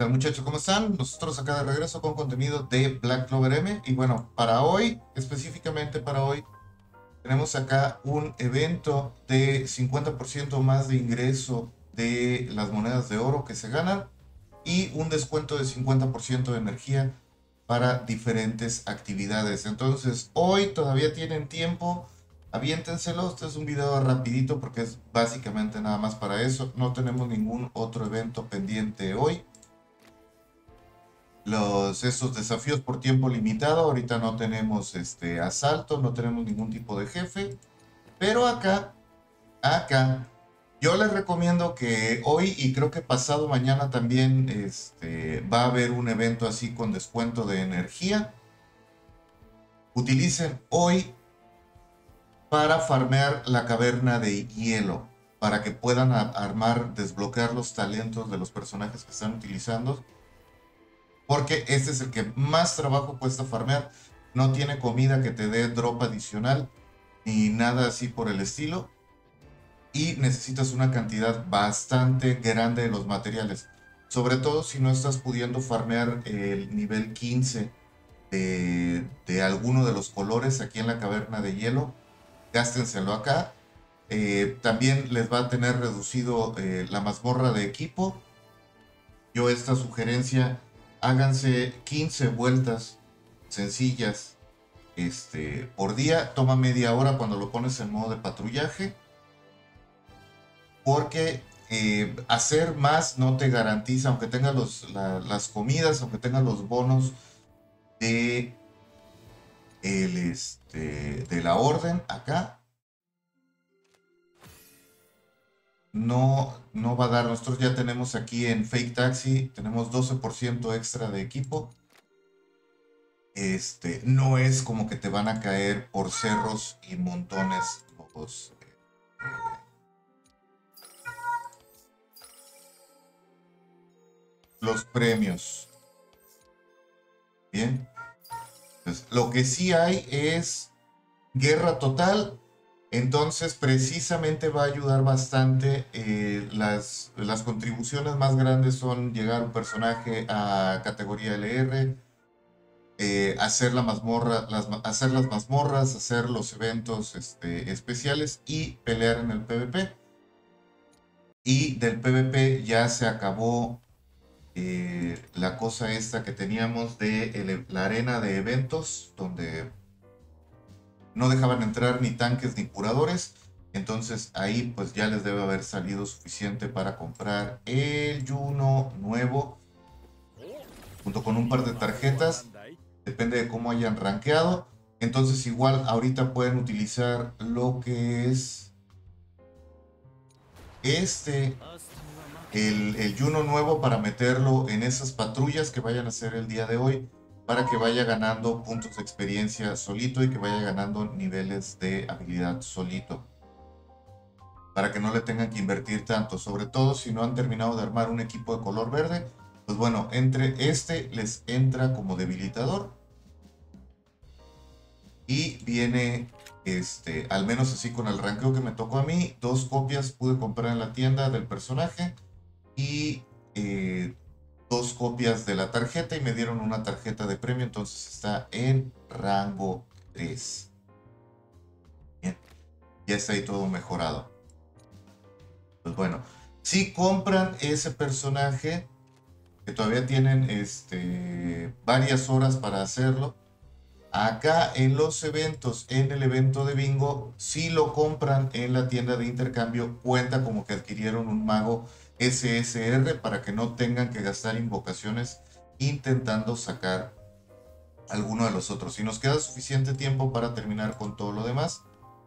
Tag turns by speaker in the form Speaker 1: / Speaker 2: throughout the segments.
Speaker 1: Tal, muchachos? ¿Cómo están? Nosotros acá de regreso con contenido de Black Clover M. Y bueno, para hoy, específicamente para hoy, tenemos acá un evento de 50% más de ingreso de las monedas de oro que se ganan y un descuento de 50% de energía para diferentes actividades. Entonces, hoy todavía tienen tiempo, aviéntenselo. Este es un video rapidito porque es básicamente nada más para eso. No tenemos ningún otro evento pendiente hoy. Estos desafíos por tiempo limitado, ahorita no tenemos asalto, no tenemos ningún tipo de jefe, pero acá, yo les recomiendo que hoy y creo que pasado mañana también va a haber un evento así con descuento de energía. Utilicen hoy para farmear la caverna de hielo, para que puedan armar, desbloquear los talentos de los personajes que están utilizando, porque este es el que más trabajo cuesta farmear. No tiene comida que te dé drop adicional ni nada así por el estilo. Y necesitas una cantidad bastante grande de los materiales. Sobre todo si no estás pudiendo farmear el nivel 15 de alguno de los colores aquí en la caverna de hielo. Gástenselo acá. También les va a tener reducido la mazmorra de equipo. Yo esta sugerencia, háganse 15 vueltas sencillas por día. Toma media hora cuando lo pones en modo de patrullaje, porque hacer más no te garantiza, aunque tengas las comidas, aunque tengas los bonos de, de la orden acá, no va a dar. Nosotros ya tenemos aquí en Fake Taxi, tenemos 12% extra de equipo. No es como que te van a caer por cerros y montones los premios. Bien. Entonces, lo que sí hay es guerra total. Entonces, precisamente va a ayudar bastante. Las contribuciones más grandes son llegar un personaje a categoría LR, hacer la mazmorra, hacer las mazmorras, hacer los eventos especiales y pelear en el PvP. Y del PvP ya se acabó la cosa esta que teníamos de la arena de eventos, donde no dejaban entrar ni tanques ni curadores. Entonces ahí pues ya les debe haber salido suficiente para comprar el Juno nuevo, junto con un par de tarjetas. Depende de cómo hayan rankeado. Entonces igual ahorita pueden utilizar lo que es este, el Juno nuevo, para meterlo en esas patrullas que vayan a hacer el día de hoy, para que vaya ganando puntos de experiencia solito y que vaya ganando niveles de habilidad solito, para que no le tengan que invertir tanto, sobre todo si no han terminado de armar un equipo de color verde. Pues bueno, entre les entra como debilitador y viene al menos así con el ranqueo que me tocó a mí, 2 copias pude comprar en la tienda del personaje y 2 copias de la tarjeta, y me dieron una tarjeta de premio, entonces está en rango 3. Bien, ya está ahí todo mejorado. Pues bueno, si compran ese personaje, que todavía tienen varias horas para hacerlo, acá en los eventos, en el evento de bingo, si lo compran en la tienda de intercambio, cuenta como que adquirieron un mago SSR, para que no tengan que gastar invocaciones intentando sacar alguno de los otros. Si nos queda suficiente tiempo para terminar con todo lo demás,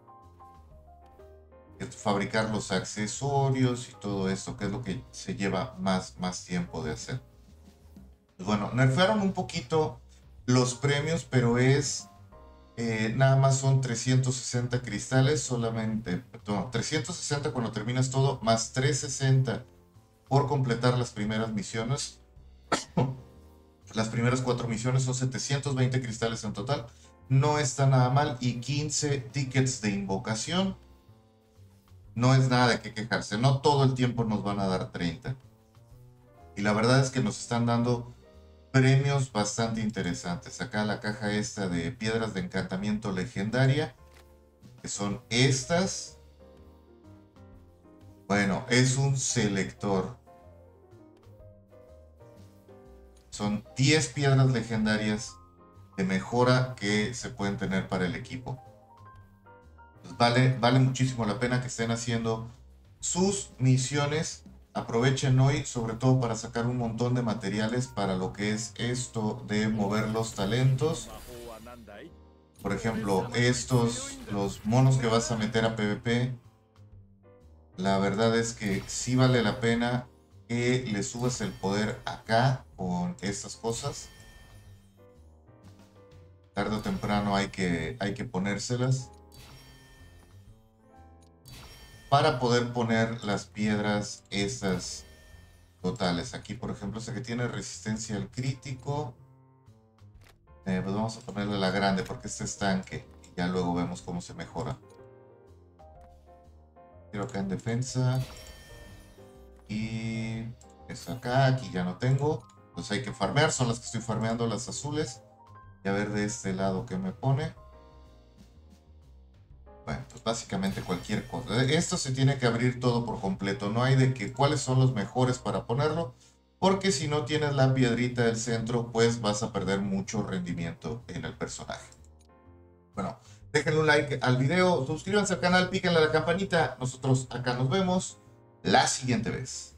Speaker 1: fabricar los accesorios y todo esto, que es lo que se lleva más tiempo de hacer. Pues bueno, nerfearon un poquito los premios, pero nada más son 360 cristales solamente. No, 360 cuando terminas todo, más 360 por completar las primeras misiones. Las primeras 4 misiones son 720 cristales en total. No está nada mal. Y 15 tickets de invocación. No es nada de qué quejarse. No todo el tiempo nos van a dar 30. Y la verdad es que nos están dando premios bastante interesantes. Acá la caja esta de piedras de encantamiento legendaria, que son estas. Bueno, es un selector. Son 10 piedras legendarias de mejora que se pueden tener para el equipo. Pues vale muchísimo la pena que estén haciendo sus misiones. Aprovechen hoy, sobre todo para sacar un montón de materiales para lo que es esto de mover los talentos. Por ejemplo, estos, los monos que vas a meter a PvP, la verdad es que sí vale la pena que le subas el poder acá con estas cosas. Tarde o temprano hay que ponérselas para poder poner las piedras estas totales. Aquí, por ejemplo, esta que tiene resistencia al crítico. Pues vamos a ponerle la grande porque este es tanque. Y ya luego vemos cómo se mejora. Quiero acá en defensa. Y esto acá, aquí ya no tengo. Pues hay que farmear, son las que estoy farmeando, las azules. Y a ver de este lado qué me pone. Bueno, pues básicamente cualquier cosa. Esto se tiene que abrir todo por completo. No hay de que cuáles son los mejores para ponerlo. Porque si no tienes la piedrita del centro, pues vas a perder mucho rendimiento en el personaje. Bueno, déjenle un like al video, suscríbanse al canal, píquenle a la campanita. Nosotros acá nos vemos la siguiente vez.